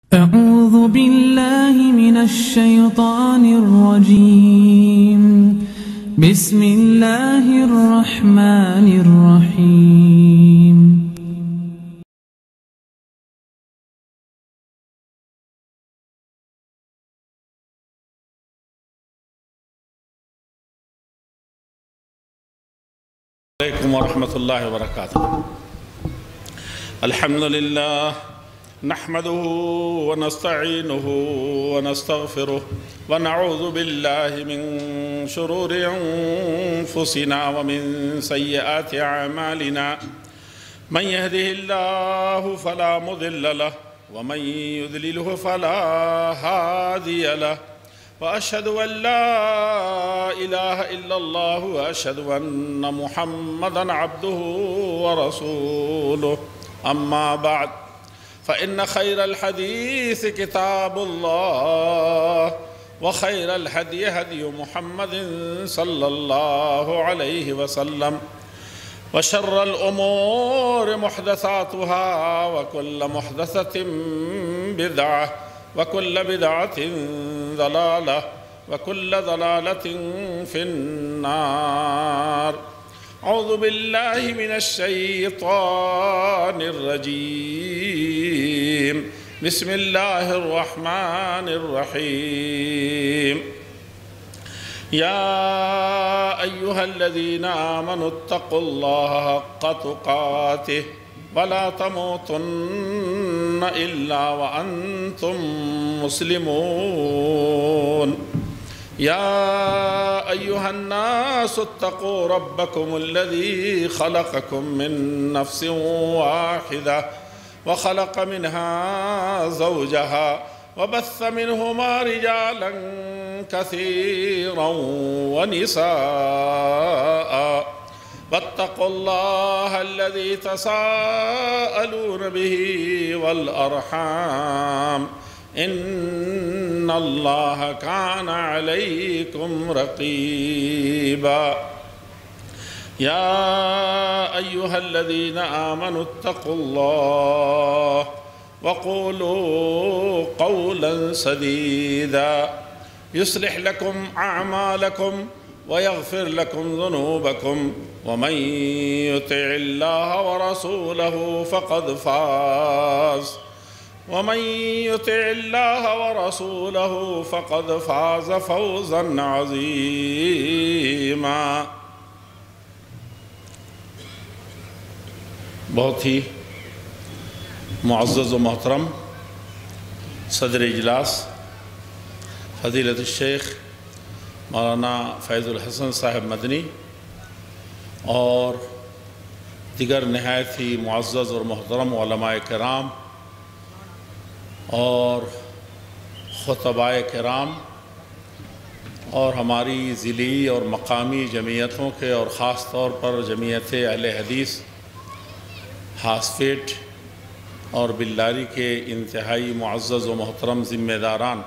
أعوذ بالله من الشيطان الرجيم بسم الله الرحمن الرحيم عليكم ورحمة الله وبركاته. الحمد لله نحمده ونستعينه ونستغفره ونعوذ بالله من شرور أنفسنا ومن سيئات أعمالنا. من يهده الله فلا مضل له ومن يضلله فلا هادي له، وأشهد أن لا إله إلا الله وأشهد أن محمدًا عبده ورسوله. أما بعد، فإن خير الحديث كتاب الله، وخير الهدي هدي محمد صلى الله عليه وسلم، وشر الأمور محدثاتها، وكل محدثة بدعة، وكل بدعة ضلالة، وكل ضلالة في النار. أعوذ بالله من الشيطان الرجيم. بسم الله الرحمن الرحيم. يا أيها الذين آمنوا اتقوا الله حق تقاته ولا تموتن إلا وأنتم مسلمون. يا أيها الناس اتقوا ربكم الذي خلقكم من نفس واحدة وخلق منها زوجها وبث منهما رجالا كثيرا ونساء، واتقوا الله الذي تساءلون به والأرحام، إن الله كان عليكم رقيبا. يا أيها الذين آمنوا اتقوا الله وقولوا قولا سديدا يصلح لكم أعمالكم ويغفر لكم ذنوبكم، ومن يطع الله ورسوله فقد فاز، ومن يطع الله ورسوله فقد فاز فوزا عظيما. بہت ہی معزز و محترم صدر اجلاس فضیلت الشیخ مولانا فیض الحسن صاحب مدنی اور دیگر نہایت ہی معزز اور محترم علماء کرام اور خطباء کرام اور ہماری ضلعی اور مقامی جمعیتوں کے اور خاص طور پر جمعیت اہل حدیث ہاسفیٹ اور بلاری کے انتہائی معزز و محترم ذمہ داران،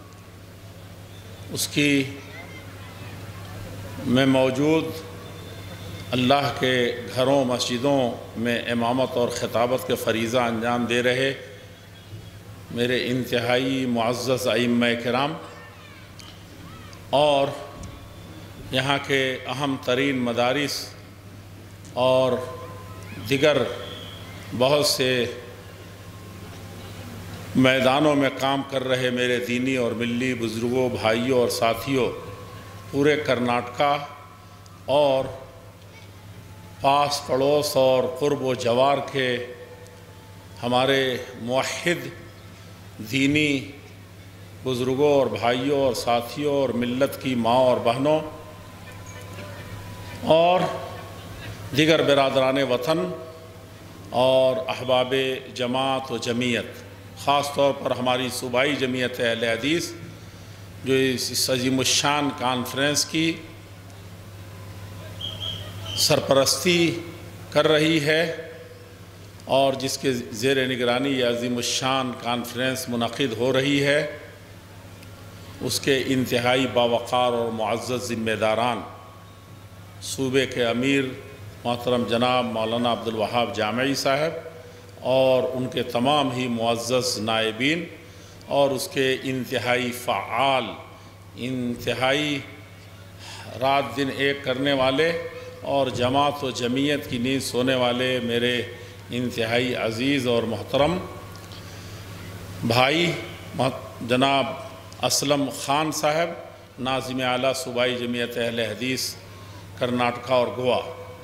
اس کی میں موجود اللہ کے گھروں مسجدوں میں امامت اور خطابت کے فریضہ انجام دے رہے میرے انتہائی معزز ائمہ کرام اور یہاں کے اہم ترین مدارس اور دیگر بہت سے میدانوں میں کام کر رہے میرے دینی اور ملی بزرگوں، بھائیوں اور ساتھیوں، پورے کرناٹکا اور پاس پڑوس اور قرب و جوار کے ہمارے موحد دینی بزرگوں اور بھائیوں اور ساتھیوں اور ملت کی ماں اور بہنوں اور دیگر برادران وطن اور احباب جماعت و جمعیت، خاص طور پر ہماری صوبائی جمعیت اہل حدیث جو اس عظیم الشان کانفرنس کی سرپرستی کر رہی ہے اور جس کے زیر نگرانی یہ عظیم الشان کانفرنس منعقد ہو رہی ہے، اس کے انتہائی باوقار اور معزز ذمہ داران صوبے کے امیر محترم جناب مولانا عبدالوہاب جامعی صاحب اور ان کے تمام ہی معزز نائبین اور اس کے انتہائی فعال، انتہائی رات دن ایک کرنے والے اور جماعت و جمیعت کی نیند سونے والے میرے انتہائی عزیز اور محترم بھائی جناب اسلم خان صاحب، ناظم اعلیٰ صوبائی جمعیت اہل حدیث کرناٹکا اور گوا،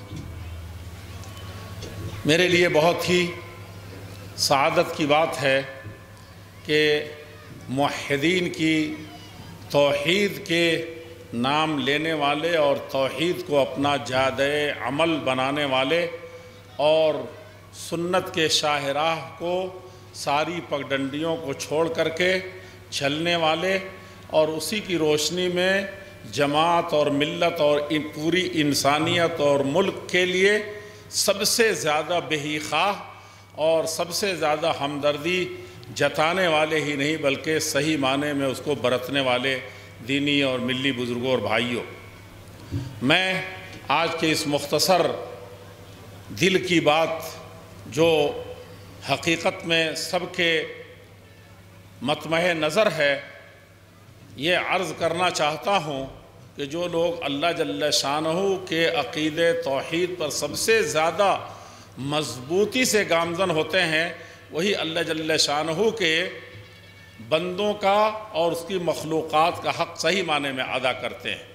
میرے لیے بہت ہی سعادت کی بات ہے کہ موحدین کی توحید کے نام لینے والے اور توحید کو اپنا جادہ عمل بنانے والے اور سنت کے شاہراہ کو ساری پگڈنڈیوں کو چھوڑ کر کے چلنے والے اور اسی کی روشنی میں جماعت اور ملت اور پوری انسانیت اور ملک کے لیے سب سے زیادہ بہی خواہ اور سب سے زیادہ ہمدردی جتانے والے ہی نہیں بلکہ صحیح معنی میں اس کو برتنے والے دینی اور ملی بزرگوں اور بھائیوں، میں آج کے اس مختصر دل کی بات جو حقیقت میں سب کے مطمع نظر ہے، یہ عرض کرنا چاہتا ہوں کہ جو لوگ اللہ جل شانہ کے عقیدے توحید پر سب سے زیادہ مضبوطی سے گامزن ہوتے ہیں، وہی اللہ جل شانہ کے بندوں کا اور اس کی مخلوقات کا حق صحیح معنی میں ادا کرتے ہیں۔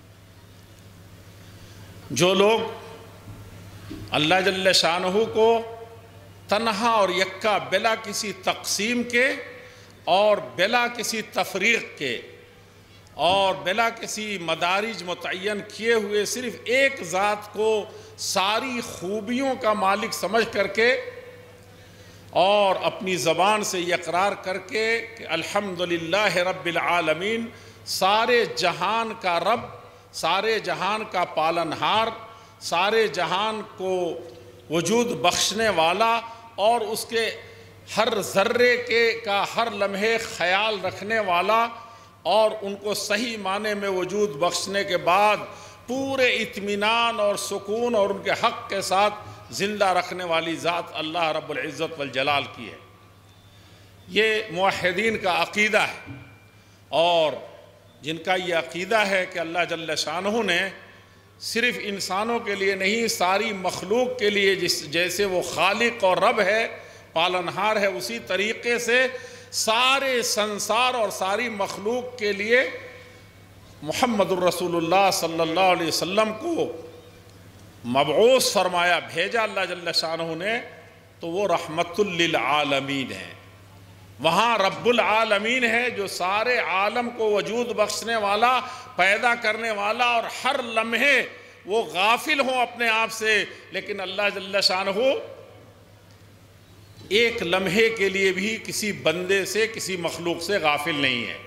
جو لوگ اللہ جل شانہ کو تنہا اور یکا بلا کسی تقسیم کے اور بلا کسی تفریق کے اور بلا کسی مدارج متعین کیے ہوئے صرف ایک ذات کو ساری خوبیوں کا مالک سمجھ کر کے اور اپنی زبان سے یہ اقرار کر کے کہ الحمدللہ رب العالمین، سارے جہان کا رب، سارے جہان کا پالنہار، سارے جہان کو وجود بخشنے والا اور اس کے ہر ذرے کا ہر لمحے خیال رکھنے والا اور ان کو صحیح معنی میں وجود بخشنے کے بعد پورے اطمینان اور سکون اور ان کے حق کے ساتھ زندہ رکھنے والی ذات اللہ رب العزت والجلال کی ہے۔ یہ موحدین کا عقیدہ ہے، اور جن کا یہ عقیدہ ہے کہ اللہ جل شانہ نے صرف انسانوں کے لیے نہیں ساری مخلوق کے لیے جیسے وہ خالق اور رب ہے، پالنہار ہے، اسی طریقے سے سارے سنسار اور ساری مخلوق کے لیے محمد الرسول اللہ صلی اللہ علیہ وسلم کو مبعوث فرمایا، بھیجا اللہ جل شانہ نے، تو وہ رحمت للعالمین ہے۔ وہاں رب العالمین ہے جو سارے عالم کو وجود بخشنے والا، پیدا کرنے والا، اور ہر لمحے وہ غافل ہوں اپنے آپ سے، لیکن اللہ جل شانہ ایک لمحے کے لیے بھی کسی بندے سے کسی مخلوق سے غافل نہیں ہے،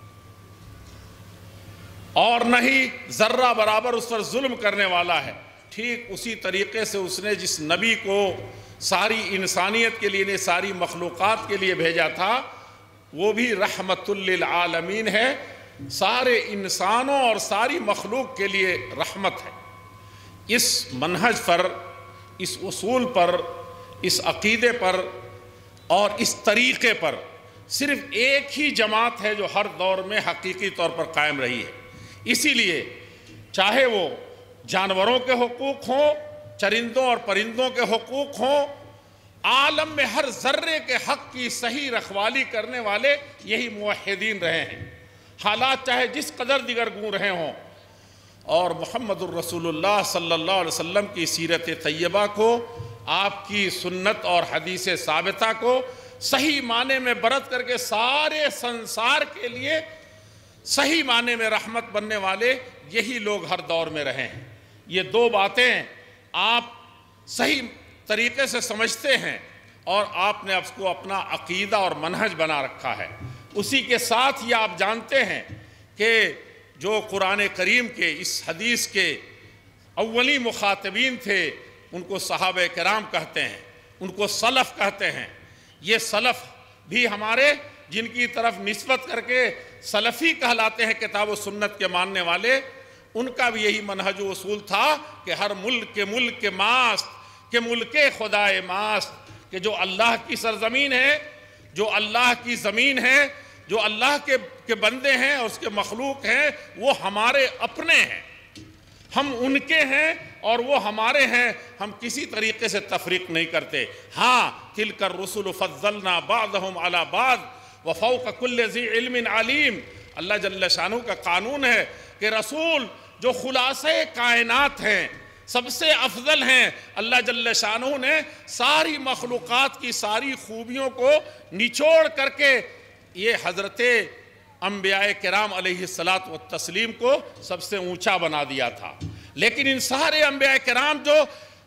اور نہ ہی ذرہ برابر اس پر ظلم کرنے والا ہے۔ ٹھیک اسی طریقے سے اس نے جس نبی کو ساری انسانیت کے لیے ساری مخلوقات کے لیے بھیجا تھا، وہ بھی رحمت للعالمین ہے، سارے انسانوں اور ساری مخلوق کے لیے رحمت ہے۔ اس منہج پر، اس اصول پر، اس عقیدے پر اور اس طریقے پر صرف ایک ہی جماعت ہے جو ہر دور میں حقیقی طور پر قائم رہی ہے۔ اسی لیے چاہے وہ جانوروں کے حقوق ہوں، چرندوں اور پرندوں کے حقوق ہوں، عالم میں ہر ذرے کے حق کی صحیح رکھوالی کرنے والے یہی موحدین رہے ہیں، حالات چاہے جس قدر دیگر گوں رہے ہوں۔ اور محمد الرسول اللہ صلی اللہ علیہ وسلم کی سیرت طیبہ کو، آپ کی سنت اور حدیث ثابتہ کو صحیح معنی میں برت کر کے سارے سنسار کے لیے صحیح معنی میں رحمت بننے والے یہی لوگ ہر دور میں رہے ہیں۔ یہ دو باتیں آپ صحیح طریقے سے سمجھتے ہیں اور آپ نے اس کو اپنا عقیدہ اور منہج بنا رکھا ہے۔ اسی کے ساتھ یہ آپ جانتے ہیں کہ جو قرآن کریم کے اس حدیث کے اولی مخاطبین تھے، ان کو صحابہ کرام کہتے ہیں، ان کو سلف کہتے ہیں۔ یہ سلف بھی ہمارے جن کی طرف نسبت کر کے سلفی کہلاتے ہیں، کتاب و سنت کے ماننے والے، ان کا بھی یہی منہج و اصول تھا کہ ہر ملک ماست کہ ملک خدائے ماست، کہ جو اللہ کی سرزمین ہے، جو اللہ کی زمین ہے، جو اللہ کے بندے ہیں اور اس کے مخلوق ہیں، وہ ہمارے اپنے ہیں، ہم ان کے ہیں اور وہ ہمارے ہیں، ہم کسی طریقے سے تفریق نہیں کرتے۔ ہاں تلک الرسل فضلنا بعضهم علی بعض وفوق کل ذی علم علیم، اللہ جل شانہ کا قانون ہے کہ رسول جو خلاصہ کائنات ہیں، سب سے افضل ہیں، اللہ جل شانہ نے ساری مخلوقات کی ساری خوبیوں کو نچوڑ کر کے یہ حضرت انبیاء کرام علیہ الصلاۃ والتسلیم کو سب سے اونچا بنا دیا تھا۔ لیکن ان سارے انبیاء کرام جو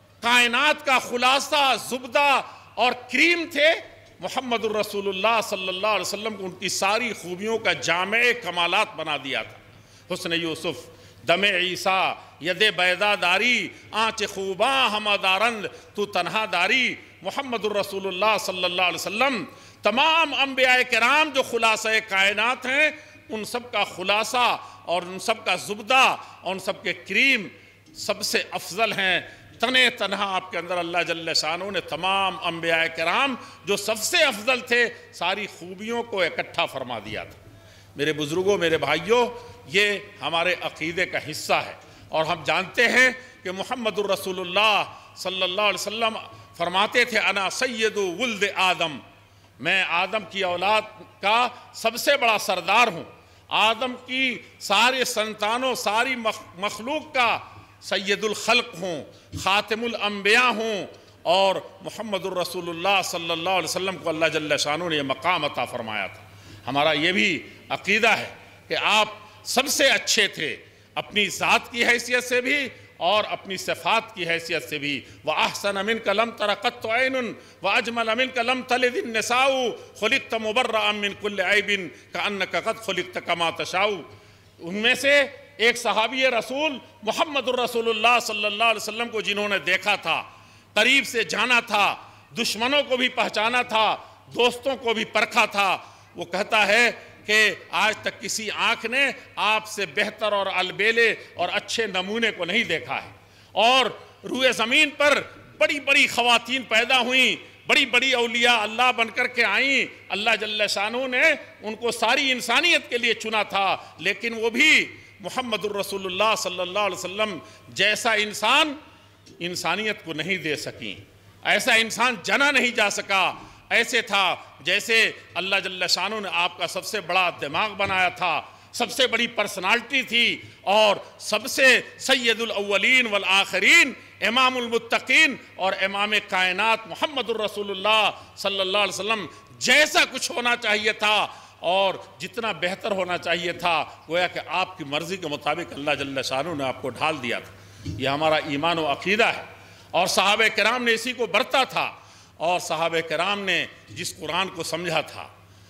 کائنات کا خلاصہ، زبدہ اور کریم تھے، محمد الرسول اللہ صلی اللہ علیہ وسلم کو ان کی ساری خوبیوں کا جامع کمالات بنا دیا تھا۔ حسن یوسف، دم عیسیٰ، ید بیضا داری، آنچ خوباں ہمہ دارند تو تنہا داری، محمد الرسول اللہ صلی اللہ علیہ وسلم تمام انبیاء کرام جو خلاصہ کائنات ہیں، ان سب کا خلاصہ اور ان سب کا زبدہ اور ان سب کے کریم سب سے افضل ہیں۔ تنہ تنہا آپ کے اندر اللہ جل شانہ نے تمام انبیاء کرام جو سب سے افضل تھے، ساری خوبیوں کو اکٹھا فرما دیا تھا۔ میرے بزرگوں، میرے بھائیوں، یہ ہمارے عقیدے کا حصہ ہے، اور ہم جانتے ہیں کہ محمد الرسول اللہ صلی اللہ علیہ وسلم فرماتے تھے انا سید ولد آدم، میں آدم کی اولاد کا سب سے بڑا سردار ہوں، آدم کی سارے سنتانوں، ساری مخلوق کا سید الخلق ہوں، خاتم الانبیاء ہوں، اور محمد الرسول اللہ صلی اللہ علیہ وسلم کو اللہ جل شانہ نے یہ مقام عطا فرمایا تھا۔ ہمارا یہ بھی عقیدہ ہے کہ آپ سب سے اچھے تھے، اپنی ذات کی حیثیت سے بھی اور اپنی صفات کی حیثیت سے بھی۔ وَأَحْسَنَ مِنْكَ لَمْ تَرَ قَطُّ عَيْنٌ وَأَجْمَلَ مِنْكَ لَمْ تَلِدِ النِّسَاءُ خُلِقْتَ مُبَرَّأً مِنْ كُلِّ عَيْبٍ كَأَنَّكَ قَدْ خُلِقْتَ كَمَا تَشَاءُ۔ ان میں سے ایک صحابی رسول محمد الرسول اللہ صلی اللہ علیہ وسلم کو جنہوں نے دیکھا تھا، قریب سے جانا تھا، دشمنوں کو بھی پہچانا تھا، دوستوں کو بھی پرکھا تھا، وہ کہتا ہے کہ آج تک کسی آنکھ نے آپ سے بہتر اور البیلے اور اچھے نمونے کو نہیں دیکھا ہے۔ اور روئے زمین پر بڑی بڑی خواتین پیدا ہوئیں، بڑی بڑی اولیاء اللہ بن کر کے آئیں، اللہ جل شانہ نے ان کو ساری انسانیت کے لیے چنا تھا، لیکن وہ بھی محمد الرسول اللہ صلی اللہ علیہ وسلم جیسا انسان انسانیت کو نہیں دے سکیں، ایسا انسان جنا نہیں جا سکا۔ ایسے تھا جیسے اللہ جل شانہ نے آپ کا سب سے بڑا دماغ بنایا تھا، سب سے بڑی پرسنالٹی تھی، اور سب سے سید الاولین والآخرین، امام المتقین اور امام کائنات محمد الرسول اللہ صلی اللہ علیہ وسلم جیسا کچھ ہونا چاہیے تھا اور جتنا بہتر ہونا چاہیے تھا، گویا کہ آپ کی مرضی کے مطابق اللہ جل شانہ نے آپ کو ڈھال دیا تھا۔ یہ ہمارا ایمان و عقیدہ ہے، اور صحابہ کرام نے اسی کو برتا تھا، اور صحابہ کرام نے جس قرآن کو سمجھا تھا،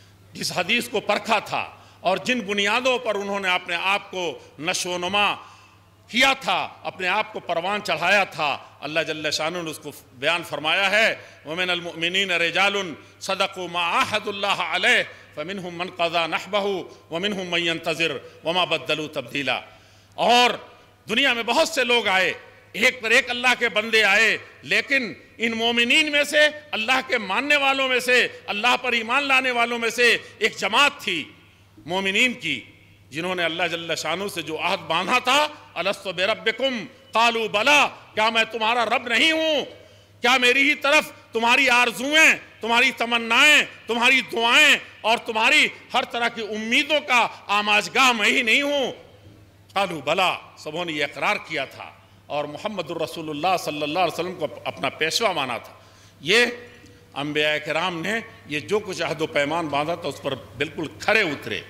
جس حدیث کو پرکھا تھا، اور جن بنیادوں پر انہوں نے اپنے آپ کو نشو و نما کیا تھا، اپنے آپ کو پروان چڑھایا تھا، اللہ جل شانہ نے اس کو بیان فرمایا ہے وَمِنَ الْمُؤْمِنِينَ رِجَالٌ صَدَقُوا مَا عَاهَدُوا اللَّهَ عَلَيْهِ فَمِنْهُمْ مَنْ قَضَى نَحْبَهُ وَمِنْهُمْ مَنْ يَنْتَظِرُ وَمَا بَدَّلُوا تَبْدِيلًا۔ اور دنیا میں بہت سے لوگ آئے، ایک پر ایک اللہ کے بندے آئے، لیکن ان مومنین میں سے، اللہ کے ماننے والوں میں سے، اللہ پر ایمان لانے والوں میں سے ایک جماعت تھی مومنین کی، جنہوں نے اللہ جل شانہ سے جو عہد باندھا تھا، الستُ بربکم قالوا بلا، کیا میں تمہارا رب نہیں ہوں؟ کیا میری ہی طرف تمہاری آرزویں، تمہاری تمنائیں، تمہاری دعائیں اور تمہاری ہر طرح کی امیدوں کا آماجگاہ میں ہی نہیں ہوں؟ قالوا بلا، سبوں نے یہ اقرار کیا تھا، اور محمد الرسول اللہ صلی اللہ علیہ وسلم کو اپنا پیشوا مانا تھا۔ یہ انبیاء کرام نے یہ جو کچھ عہد و پیمان باندھا تھا اس پر بالکل کھرے اترے،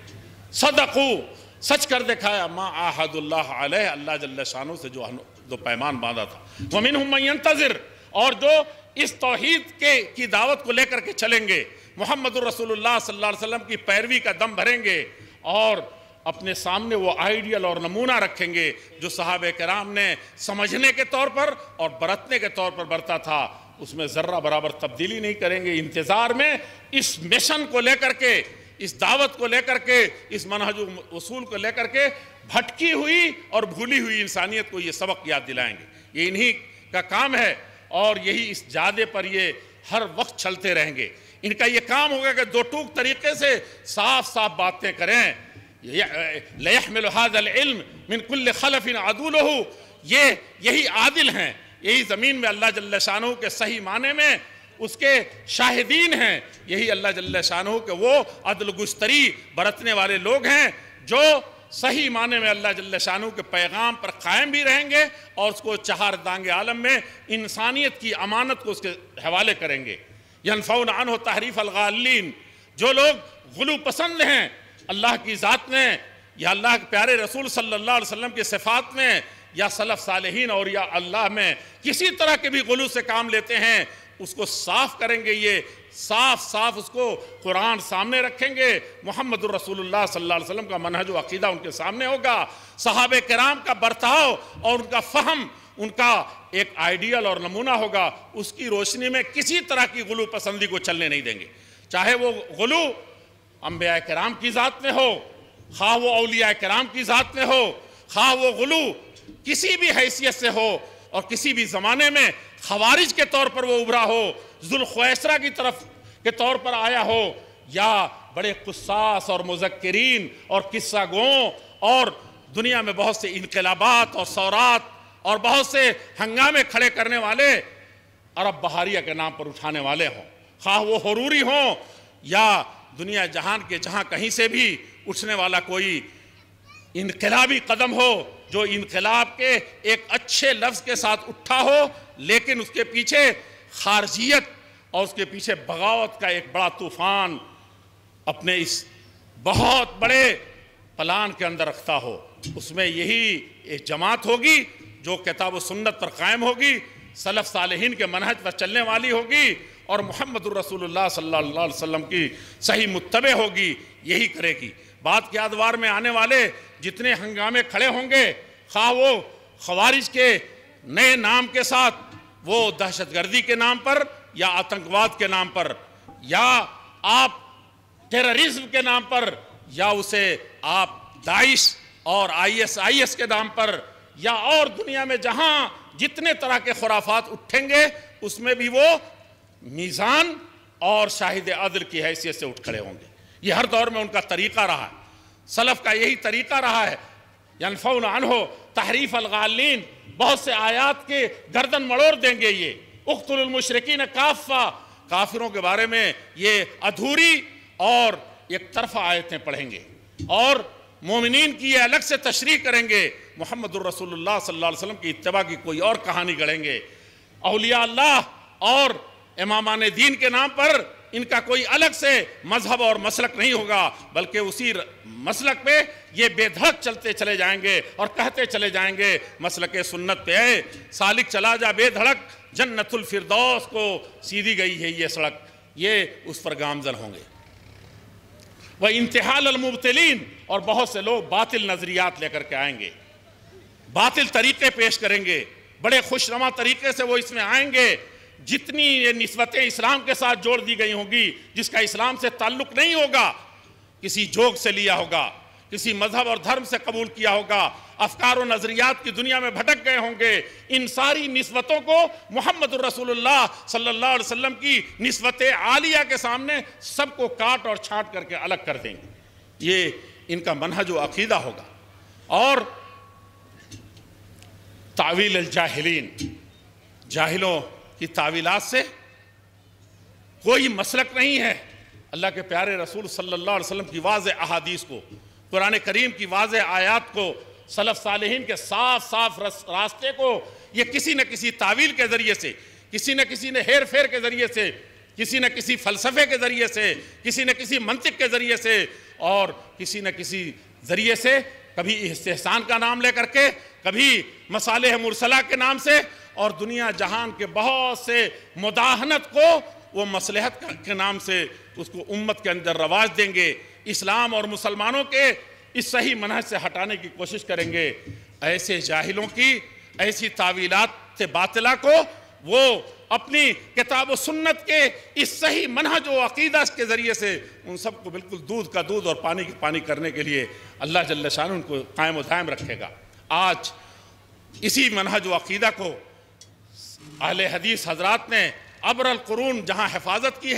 صدقو، سچ کر دکھایا، ما عاہد اللہ علیہ، اللہ جل شانہ سے جو عہد و پیمان باندھا تھا۔ وَمِنْهُمْ مَنْ يَنْتَظِرُ، اور جو اس توحید کی دعوت کو لے کر کے چلیں گے، محمد الرسول اللہ صلی اللہ علیہ وسلم کی پیروی کا دم بھریں گے، اور اپنے سامنے وہ آئیڈیل اور نمونہ رکھیں گے جو صحابہ کرام نے سمجھنے کے طور پر اور برتنے کے طور پر برتا تھا، اس میں ذرہ برابر تبدیلی نہیں کریں گے۔ انتظار میں اس مشن کو لے کر کے، اس دعوت کو لے کر کے، اس منہج اصول کو لے کر کے بھٹکی ہوئی اور بھولی ہوئی انسانیت کو یہ سبق یاد دلائیں گے۔ یہ انہی کا کام ہے، اور یہی اس جادے پر یہ ہر وقت چلتے رہیں گے۔ ان کا یہ کام ہوگا کہ دو ٹوک طریقے سے صاف صاف باتیں کریں. لَيَحْمِلُ هَذَا الْعِلْمِ مِنْ كُلِّ خَلَفٍ عَدُولُهُ. یہی عادل ہیں, یہی زمین میں اللہ جل شانہ کے صحیح معنی میں اس کے شاہدین ہیں. یہی اللہ جل شانہ کہ وہ عدل گستری برتنے والے لوگ ہیں جو صحیح معنی میں اللہ جل شانہ کے پیغام پر قائم بھی رہیں گے اور اس کو چہار دانگ عالم میں انسانیت کی امانت کو اس کے حوالے کریں گے. ينفون عنہ تحریف الغالین. جو لوگ غلو پسند ہیں اللہ کی ذات میں یا اللہ کے پیارے رسول صلی اللہ علیہ وسلم کے صفات میں یا سلف صالحین اور یا اللہ میں کسی طرح کے بھی غلو سے کام لیتے ہیں, اس کو صاف کریں گے. یہ صاف صاف اس کو قرآن سامنے رکھیں گے. محمد الرسول اللہ صلی اللہ علیہ وسلم کا منہج و عقیدہ ان کے سامنے ہوگا. صحابہ کرام کا برتاؤ اور ان کا فہم ان کا ایک آئیڈیل اور نمونہ ہوگا. اس کی روشنی میں کسی طرح کی غلو پسندی کو چلنے نہیں دیں گے, چاہے وہ غلو انبیاء کرام کی ذات میں ہو, خواہ وہ اولیاء کرام کی ذات میں ہو, خواہ وہ غلو کسی بھی حیثیت سے ہو اور کسی بھی زمانے میں خوارج کے طور پر وہ ابھرا ہو, ذوالخویسرہ کی طرف کے طور پر آیا ہو, یا بڑے قصاص اور مذکرین اور قصہ گوں اور دنیا میں بہت سے انقلابات اور ثورات اور بہت سے ہنگامے کھڑے کرنے والے عرب بہاریہ کے نام پر اٹھانے والے ہوں, خواہ وہ حروری ہوں یا دنیا جہان کے جہاں کہیں سے بھی اٹھنے والا کوئی انقلابی قدم ہو جو انقلاب کے ایک اچھے لفظ کے ساتھ اٹھا ہو لیکن اس کے پیچھے خارجیت اور اس کے پیچھے بغاوت کا ایک بڑا طوفان اپنے اس بہت بڑے پلان کے اندر رکھتا ہو. اس میں یہی ایک جماعت ہوگی جو کتاب و سنت پر قائم ہوگی, سلف صالحین کے منہج پر چلنے والی ہوگی اور محمد الرسول اللہ صلی اللہ علیہ وسلم کی صحیح متبع ہوگی, یہی کرے گی. بعد کے ادوار میں آنے والے جتنے ہنگامے کھڑے ہوں گے, خواہ وہ خوارج کے نئے نام کے ساتھ, وہ دہشت گردی کے نام پر یا آتنکواد کے نام پر یا آپ ٹیررزم کے نام پر یا اسے آپ داعش اور IS کے نام پر یا اور دنیا میں جہاں جتنے طرح کے خرافات اٹھیں گے اس میں بھی وہ میزان اور شاہد عدل کی حیثیت سے اٹھ کھڑے ہوں گے. یہ ہر دور میں ان کا طریقہ رہا ہے, سلف کا یہی طریقہ رہا ہے. ینفون عنہ تحریف الغالین, بہت سے آیات کے گردن مڑوڑ دیں گے. یہ اقتلوا المشرکین کافہ, کافروں کے بارے میں یہ ادھوری اور ایک طرفہ آیتیں پڑھیں گے اور مومنین کی یہ الگ سے تشریح کریں گے. محمد الرسول اللہ صلی اللہ علیہ وسلم کی اتباع کی کوئی اور کہانی گڑھیں گے. اولیاء اللہ اور امامان دین کے نام پر ان کا کوئی الگ سے مذہب اور مسلک نہیں ہوگا, بلکہ اسی مسلک پہ یہ بے دھڑک چلتے چلے جائیں گے اور کہتے چلے جائیں گے مسلک سنت پہ ہے سالک چلا جا بے دھڑک, جنت الفردوس کو سیدھی گئی ہے یہ سڑک, یہ اس پر گامزن ہوں گے. وَإِنْتِحَالَ الْمُبْتِلِينَ, اور بہت سے لوگ باطل نظریات لے کر کے آئیں گے, باطل طریقے پیش کریں گے, بڑے خوشنما طریقے سے وہ اس میں آئیں گے. جتنی یہ نسبتیں اسلام کے ساتھ جوڑ دی گئی ہوں گی جس کا اسلام سے تعلق نہیں ہوگا, کسی جوگ سے لیا ہوگا, کسی مذہب اور دھرم سے قبول کیا ہوگا, افکار و نظریات کی دنیا میں بھٹک گئے ہوں گے, ان ساری نسبتوں کو محمد الرسول اللہ صلی اللہ علیہ وسلم کی نسبت عالیہ کے سامنے سب کو کاٹ اور چھانٹ کر کے الگ کر دیں گے. یہ ان کا منہج و عقیدہ ہوگا. اور تعویل الجاہلین, جاہلوں کی تعویلات سے کوئی مسلک نہیں ہے. اللہ کے پیارے رسول صلی اللہ علیہ وسلم کی واضح احادیث کو, قرآن کریم کی واضح آیات کو, سلف صالحین کے صاف صاف راستے کو یہ کسی نہ کسی تعویل کے ذریعے سے, کسی نہ کسی نے ہیر پھیر کے ذریعے سے, کسی نہ کسی فلسفے کے ذریعے سے, کسی نہ کسی منطق کے ذریعے سے اور کسی نہ کسی ذریعے سے, کبھی استحسان کا نام لے کر کے, کبھی مصالح مرسلہ کے نام سے, اور دنیا جہان کے بہت سے مداہنت کو وہ مصلحت کے نام سے اس کو امت کے اندر رواج دیں گے. اسلام اور مسلمانوں کے اس صحیح منہج سے ہٹانے کی کوشش کریں گے. ایسے جاہلوں کی ایسی تعویلات باطلہ کو وہ اپنی کتاب و سنت کے اس صحیح منہج و عقیدہ کے ذریعے سے ان سب کو بالکل دودھ کا دودھ اور پانی کا پانی کرنے کے لیے اللہ جل شانہ ان کو قائم و دائم رکھے گا. آج اسی منہج و عقیدہ کو اہل حدیث حضرات نے عبر القرون جہاں حفاظت کی ہے,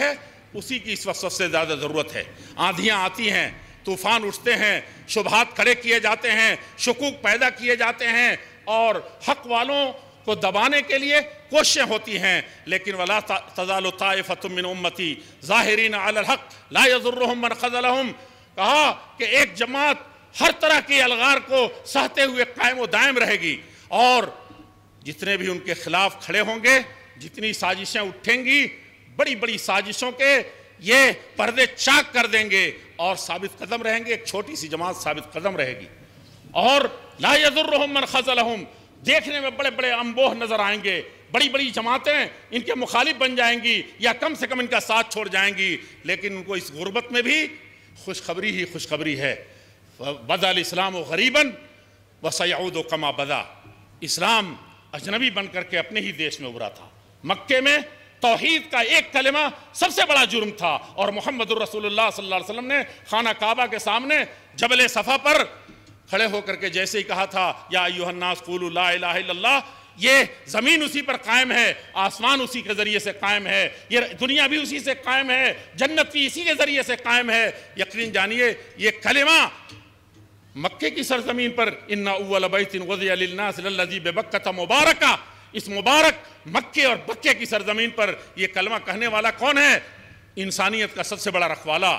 اسی کی اس وقت سب سے زیادہ ضرورت ہے۔ آندھیاں آتی ہیں، طوفان اٹھتے ہیں، شبہات کھڑے کیے جاتے ہیں، شکوک پیدا کیے جاتے ہیں، اور حق والوں کو دبانے کے لیے کوششیں ہوتی ہیں، لیکن وَلَا تَزَالُ طَائِفَةٌ مِّنْ أُمَّتِي ظَاهِرِينَ عَلَى الْحَقِّ لَا يَضُرُّهُمْ مَنْ خَذَلَهُمْ۔ کہا کہ ایک جماعت ہر طرح کے الغار کو سہتے ہوئے قائم و دائم رہے گی، اور جتنے بھی ان کے خلاف کھڑے ہوں گے، جتنی سازشیں اٹھیں گی، بڑی بڑی سازشوں کے یہ پردے چاک کر دیں گے اور ثابت قدم رہیں گے۔ ایک چھوٹی سی جماعت ثابت قدم رہے گی، اور لا يضرهم من خذلهم، دیکھنے میں بڑے بڑے انبوہ نظر آئیں گے، بڑی بڑی جماعتیں ان کے مخالف بن جائیں گی یا کم سے کم ان کا ساتھ چھوڑ جائیں گی، لیکن ان کو اس غربت میں بھی خوشخبری ہی خوشخبری ہے۔ بدا الاسلام غریبا وسيعود كما بدا، اسلام اجنبی بن کر کے اپنے ہی دیش میں ابھرا تھا۔ مکے میں توحید کا ایک کلمہ سب سے بڑا جرم تھا، اور محمد الرسول اللہ صلی اللہ علیہ وسلم نے خانہ کعبہ کے سامنے جبل صفا پر کھڑے ہو کر کے جیسے ہی کہا تھا یا ایھا الناس قولوا لا الہ الا اللہ، یہ زمین اسی پر قائم ہے، آسمان اسی کے ذریعے سے قائم ہے، یہ دنیا بھی اسی سے قائم ہے، جنت بھی اسی کے ذریعے سے قائم ہے۔ یقین جانیے یہ کلمہ مکے کی سرزمین پر ان اول بیت وضع للناس للذی ببکۃ مبارکہ، اس مبارک مکے اور بکے کی سرزمین پر یہ کلمہ کہنے والا کون ہے؟ انسانیت کا سب سے بڑا رکھوالا،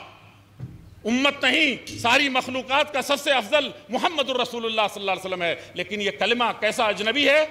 امت نہیں ساری مخلوقات کا سب سے افضل محمد الرسول اللہ صلی اللہ علیہ وسلم ہے، لیکن یہ کلمہ کیسا اجنبی ہے،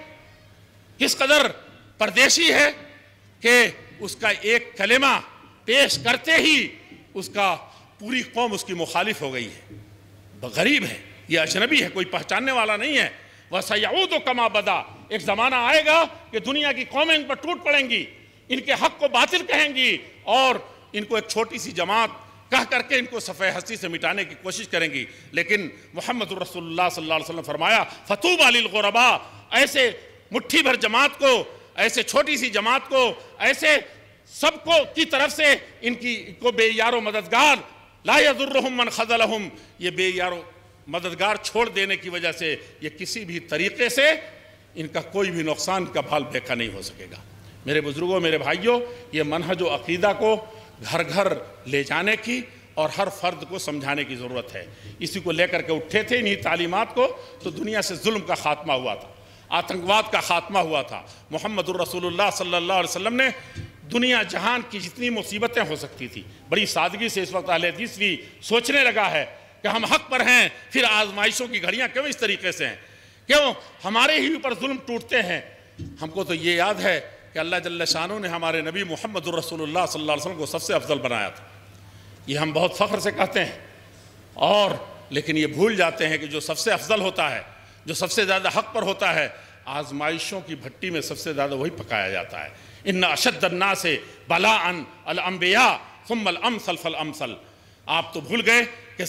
کس قدر پردیشی ہے کہ اس کا ایک کلمہ پیش کرتے ہی اس کا پوری قوم اس کی مخالف ہو گئی ہے۔ غریب ہے، یہ اجنبی ہے، کوئی پہچاننے والا نہیں ہے۔ وَسَيَعُودُ كَمَا بَدَا، ایک زمانہ آئے گا کہ دنیا کی قومیں ان پر ٹوٹ پڑیں گی، ان کے حق کو باطل کہیں گی، اور ان کو ایک چھوٹی سی جماعت کہہ کر کے ان کو صفحہ ہستی سے مٹانے کی کوشش کریں گی۔ لیکن محمد الرسول اللہ صلی اللہ علیہ وسلم فرمایا فَطُوبَى لِلْغُرَبَاء، ایسے مٹھی بھر جماعت کو، ایسے چھوٹی سی جماعت کو، ایسے سب کو کی طرف سے ان کو بے یار و مددگار، لا يضرهم من خذلهم، یہ بے یار و مددگار چھوڑ دینے کی وجہ سے یہ کسی بھی طریقے سے ان کا کوئی بھی نقصان کا بھال بیکا نہیں ہو سکے گا۔ میرے بزرگوں، میرے بھائیوں، یہ منہج و عقیدہ کو گھر گھر لے جانے کی اور ہر فرد کو سمجھانے کی ضرورت ہے۔ اسی کو لے کر کے اٹھے تھے انہی تعلیمات کو تو دنیا سے ظلم کا خاتمہ ہوا تھا، آتنکواد کا خاتمہ ہوا تھا۔ محمد الرسول اللہ صلی اللہ علیہ وسلم نے دنیا جہان کی جتنی مصیبتیں ہو سکتی تھی، بڑی سادگی سے اس وقت اہل حدیث بھی سوچنے لگا ہے کہ ہم حق پر ہیں، پھر آزمائشوں کی گھڑیاں کیوں اس طریقے سے ہیں، کیوں ہمارے ہی اوپر ظلم ٹوٹتے ہیں۔ ہم کو تو یہ یاد ہے کہ اللہ جل شانہ نے ہمارے نبی محمد الرسول اللہ صلی اللہ علیہ وسلم کو سب سے افضل بنایا تھا، یہ ہم بہت فخر سے کہتے ہیں، اور لیکن یہ بھول جاتے ہیں کہ جو سب سے افضل ہوتا ہے، جو سب سے زیادہ حق پر ہوتا ہے، آزمائشوں کی بھٹی میں سب سے زیادہ وہی پکایا جاتا ہے۔ ان اشد الناس بلاء الانبیاء ثم الامثل فالامثل، آپ تو بھول گئے کہ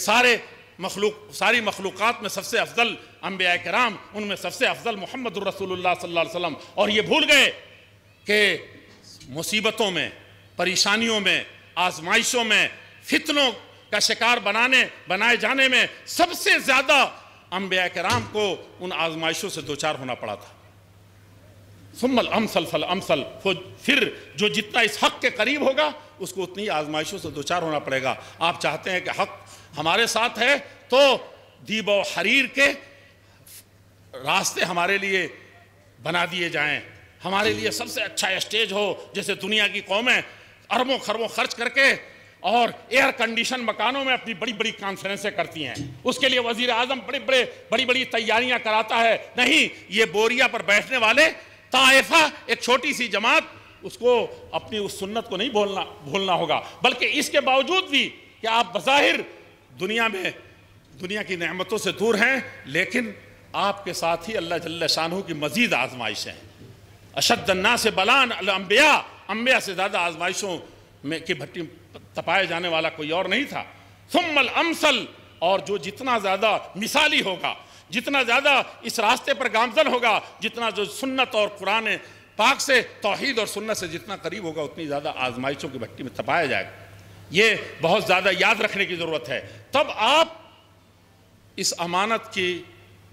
ساری مخلوقات میں سب سے افضل انبیاء کرام، ان میں سب سے افضل محمد الرسول اللہ صلی اللہ علیہ وسلم، اور یہ بھول گئے کہ مصیبتوں میں، پریشانیوں میں، آزمائشوں میں، فتنوں کا شکار بنائے جانے میں سب سے زیادہ انبیاء کرام کو ان آزمائشوں سے دوچار ہونا پڑا تھا۔ ثم الامثل فالامثل، پھر جو جتنا اس حق کے قریب ہوگا اس کو اتنی آزمائشوں سے دوچار ہونا پڑے گا۔ آپ چاہتے ہیں کہ حق ہمارے ساتھ ہے تو دیب و حریر کے راستے ہمارے لیے بنا دیے جائیں، ہمارے لیے سب سے اچھا اسٹیج ہو، جیسے دنیا کی قومیں اربوں خربوں خرچ کر کے اور ایئر کنڈیشن مکانوں میں اپنی بڑی بڑی کانفرنسیں کرتی ہیں، اس کے لیے وزیر اعظم بڑی بڑی تیاریاں کراتا ہے۔ نہیں، یہ بوریا پر بیٹھنے والے طائفہ، ایک چھوٹی سی جماعت، اس کو اپنی اس سنت کو نہیں بھولنا ہوگا، بلکہ اس کے باوجود بھی کہ آپ بظاہر دنیا کی نعمتوں سے دور ہیں، لیکن آپ کے ساتھ ہی اللہ جل شانہ کی مزید آزمائشیں ہیں۔ اشد الناس بلاء الانبیاء، انبیاء سے زیادہ آزمائشوں میں کی بھٹی تپائے جانے والا کوئی اور نہیں تھا۔ ثم الامثل، اور جو جتنا زیادہ مثالی ہوگا، جتنا زیادہ اس راستے پر گامزن ہوگا، جتنا جو سنت اور قرآن پاک سے، توحید اور سنت سے جتنا قریب ہوگا، اتنی زیادہ آزمائشوں کی بھٹی میں تپایا جائے گا۔ یہ بہت زیادہ یاد رکھنے کی ضرورت ہے۔ تب آپ اس امانت کی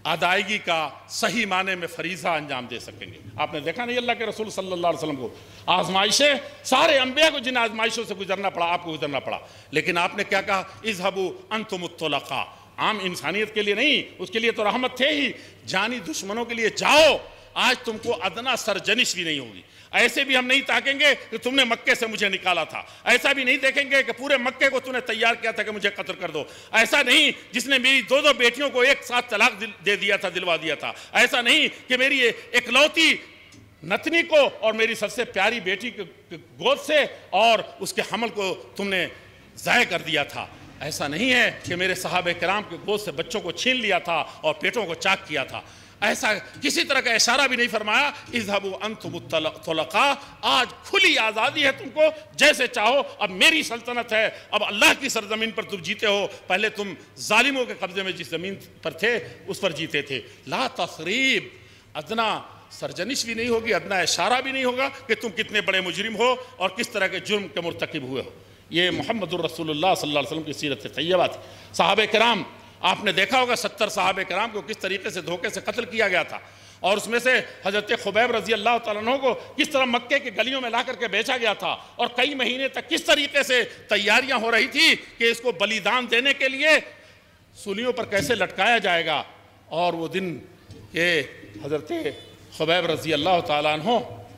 ادائیگی کا صحیح معنی میں فریضہ انجام دے سکیں گے۔ آپ نے دیکھا نہیں اللہ کے رسول صلی اللہ علیہ وسلم کو آزمائشیں، سارے انبیاء کو جن آزمائشوں سے گزرنا پڑا آپ کو گزرنا پڑا، لیکن آپ نے کیا کہا؟ اذهبوا انتم الطلقاء، عام انسانیت کے لیے نہیں، اس کے لیے تو رحمت تھے ہی، جانی دشمنوں کے لیے جاؤ، آج تم کو ادنا سرجنش بھی نہیں ہوگی۔ ایسے بھی ہم نہیں تاکیں گے کہ تم نے مکے سے مجھے نکالا تھا، ایسا بھی نہیں دیکھیں گے کہ پورے مکے کو تم نے تیار کیا تھا کہ مجھے قتل کر دو، ایسا نہیں جس نے میری دو بیٹیوں کو ایک ساتھ طلاق دے دیا تھا، دلوا دیا تھا، ایسا نہیں کہ میری اکلوتی نتنی کو اور میری سب سے پیاری بیٹی کے گود سے اور اس کے حمل کو تم نے ضائع کر دیا تھا، ایسا نہیں ہے کہ میرے صحابہ کرام کے گود سے بچوں کو چھین لیا تھا اور پیٹوں کو چاک کیا تھا، ایسا کسی طرح کا اشارہ بھی نہیں فرمایا۔ اذهبوا انتم الطلقاء، آج کھلی آزادی ہے تم کو، جیسے چاہو، اب میری سلطنت ہے، اب اللہ کی سرزمین پر تم جیتے ہو، پہلے تم ظالموں کے قبضے میں جس زمین پر تھے اس پر جیتے تھے۔ لا تثریب، ادنا سرجنش بھی نہیں ہوگی، ادنا اشارہ بھی نہیں ہوگا کہ تم کتنے بڑے مجرم ہو اور کس طرح کے جرم کے مرتکب ہوئے ہو۔ یہ محمد الرسول اللہ صلی اللہ علیہ وسلم کی سیرت طیبہ تھی۔ صحابہ کرام، آپ نے دیکھا ہوگا 70 صحابہ کرام کو کس طریقے سے دھوکے سے قتل کیا گیا تھا، اور اس میں سے حضرت خبیب رضی اللہ تعالیٰ عنہ کو کس طرح مکے کے گلیوں میں لا کر کے بیچا گیا تھا، اور کئی مہینے تک کس طریقے سے تیاریاں ہو رہی تھی کہ اس کو بلیدان دینے کے لیے سولیوں پر کیسے لٹکایا جائے گا۔ اور وہ دن کہ حضرت خبیب رضی اللہ تعالیٰ عنہ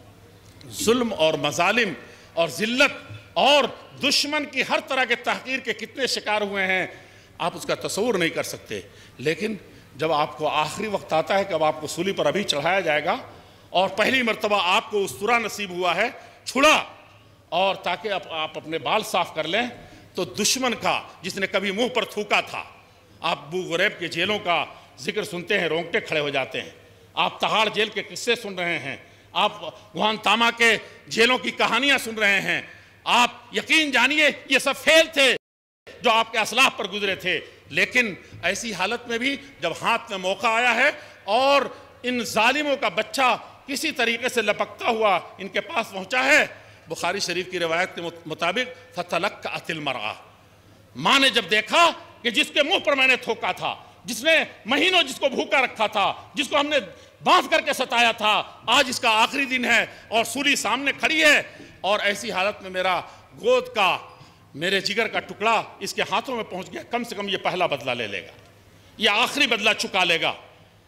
ظلم اور مظالم اور ذلت اور دشمن کی ہر طرح کے تحقیر کے کتنے شکار ہوئے ہیں، آپ اس کا تصور نہیں کر سکتے۔ لیکن جب آپ کو آخری وقت آتا ہے کہ اب آپ کو سولی پر ابھی چڑھایا جائے گا، اور پہلی مرتبہ آپ کو اسطورہ نصیب ہوا ہے چھڑا، اور تاکہ آپ اپنے بال صاف کر لیں، تو دشمن کا جس نے کبھی منہ پر تھوکا تھا، آپ ابو غریب کے جیلوں کا ذکر سنتے ہیں رونگٹے کھڑے ہو جاتے ہیں، آپ تہاڑ جیل کے قصے سن رہے ہیں، آپ گوانتاما کے جیلوں کی کہانیاں سن رہے ہیں، آپ یقین جانیے یہ سب فیل تھے جو آپ کے اسلاف پر گزرے تھے، لیکن ایسی حالت میں بھی جب ہاتھ میں موقع آیا ہے اور ان ظالموں کا بچہ کسی طریقے سے لپکتا ہوا ان کے پاس پہنچا ہے، بخاری شریف کی روایت کے مطابق فَتَلَقَّعَتِ الْمَرْأَةُ، ماں نے جب دیکھا کہ جس کے منہ پر میں نے تھوکا تھا، جس نے مہینوں جس کو بھوکا رکھا تھا، جس کو ہم نے باندھ کر کے ستایا تھا، آج اس کا آخری دن ہے اور سولی سامنے کھڑی ہے، اور ایسی حالت میں میرا گود کا، میرے جگر کا ٹکڑا اس کے ہاتھوں میں پہنچ گیا، کم سے کم یہ پہلا بدلہ لے لے گا، یہ آخری بدلہ چکا لے گا۔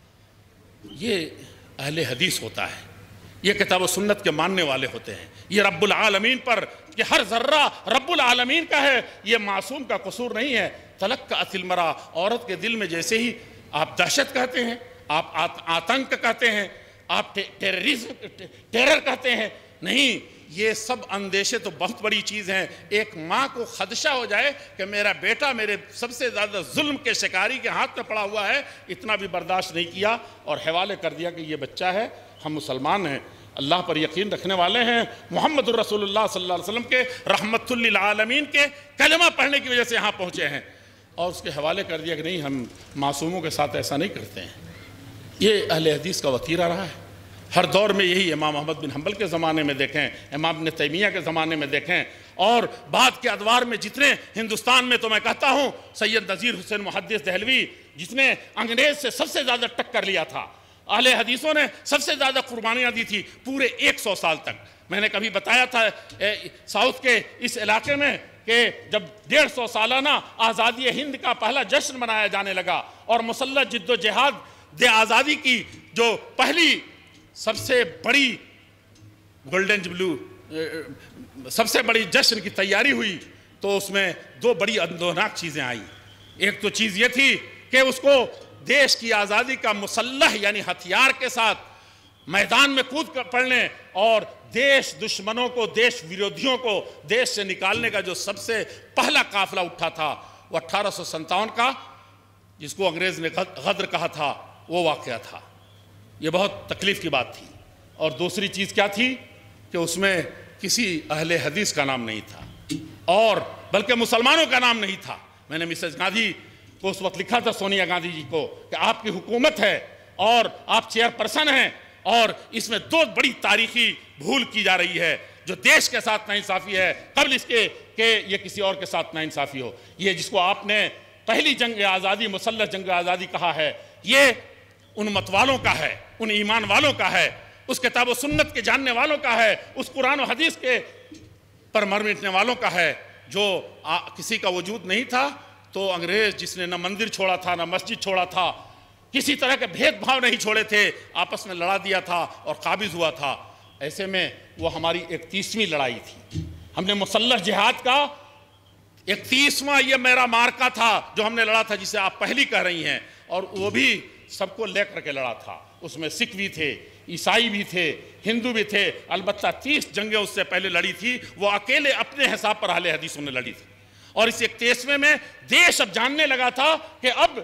یہ اہل حدیث ہوتا ہے، یہ کتاب و سنت کے ماننے والے ہوتے ہیں، یہ رب العالمین پر کہ ہر ذرہ رب العالمین کا ہے، یہ معصوم کا قصور نہیں ہے۔ تلقّعت المرأ، عورت کے دل میں جیسے ہی آپ دہشت کہتے ہیں، آپ آتنک کہتے ہیں، آپ ٹیرر کہتے ہیں، نہیں، یہ سب اندیشے تو بہت بڑی چیز ہیں۔ ایک ماں کو خدشہ ہو جائے کہ میرا بیٹا میرے سب سے زیادہ ظلم کے شکاری کے ہاتھ میں پڑا ہوا ہے، اتنا بھی برداشت نہیں کیا اور حوالے کر دیا کہ یہ بچہ ہے، ہم مسلمان ہیں، اللہ پر یقین رکھنے والے ہیں، محمد الرسول اللہ صلی اللہ علیہ وسلم کے رحمت للعالمین کے کلمہ پڑھنے کی وجہ سے یہاں پہنچے ہیں، اور اس کے حوالے کر دیا کہ نہیں، ہم معصوموں کے ساتھ ایسا نہیں کرتے ہیں۔ یہ اہل حدیث کا وتیرہ رہا ہے، ہر دور میں یہی، امام احمد بن حنبل کے زمانے میں دیکھیں، امام ابن تیمیہ کے زمانے میں دیکھیں، اور بعد کے ادوار میں جتنے ہندوستان میں تو میں کہتا ہوں سید نذیر حسین محدث دہلوی جس نے انگریز سے سب سے زیادہ ٹکر لیا تھا، اہل حدیثوں نے سب سے زیادہ قربانیاں دی تھی پورے 100 سال تک۔ میں نے کبھی بتایا تھا ساؤتھ کے اس علاقے میں کہ جب 150 سالانہ آزادی ہند کا پہلا جشن منایا جانے لگا اور مسلح جد و جہاد آزادی کی جو پہلی سب سے بڑی گولڈن جبلو سب سے بڑی جشن کی تیاری ہوئی، تو اس میں دو بڑی اندوناک چیزیں آئیں۔ ایک تو چیز یہ تھی کہ اس کو دیش کی آزادی کا مسلح یعنی ہتھیار کے ساتھ میدان میں کود کر پڑنے اور دیش دشمنوں کو، دیش ویرودھیوں کو دیش سے نکالنے کا جو سب سے پہلا قافلہ اٹھا تھا وہ 1857 کا، جس کو انگریز نے غدر کہا تھا، وہ واقعہ تھا۔ یہ بہت تکلیف کی بات تھی۔ اور دوسری چیز کیا تھی کہ اس میں کسی اہل حدیث کا نام نہیں تھا، اور بلکہ مسلمانوں کا نام نہیں تھا۔ میں نے مسز گاندھی کو اس وقت لکھا تھا، سونیا گاندھی جی کو، کہ آپ کی حکومت ہے اور آپ چیئر پرسن ہیں، اور اس میں دو بڑی تاریخی بھول کی جا رہی ہے جو دیش کے ساتھ ناانصافی ہے، قبل اس کے کہ یہ کسی اور کے ساتھ ناانصافی ہو۔ یہ جس کو آپ نے پہلی جنگ آزادی، مسلح جنگ آزادی کہا ہے، یہ ان مت والوں کا ہے، ان ایمان والوں کا ہے، اس کتاب و سنت کے جاننے والوں کا ہے، اس قرآن و حدیث کے پر مر مٹنے والوں کا ہے، جو کسی کا وجود نہیں تھا تو انگریز جس نے نہ مندر چھوڑا تھا نہ مسجد چھوڑا تھا، کسی طرح کے بھید بھاؤ نہیں چھوڑے تھے، آپس میں لڑا دیا تھا اور قابض ہوا تھا۔ ایسے میں وہ ہماری 31ویں لڑائی تھی، ہم نے مسلح جہاد کا 31واں یہ میرا مارکا تھا جو ہم نے لڑا تھا، جسے آپ پہلی کہہ رہی ہیں، اور وہ بھی سب کو لے کر کے لڑا تھا۔ اس میں سکھ بھی تھے، عیسائی بھی تھے، ہندو بھی تھے، البتہ 30 جنگیں اس سے پہلے لڑی تھی، وہ اکیلے اپنے حساب پر اہل حدیثوں نے لڑی تھی۔ اور اس 31ویں میں دیش اب جاننے لگا تھا کہ اب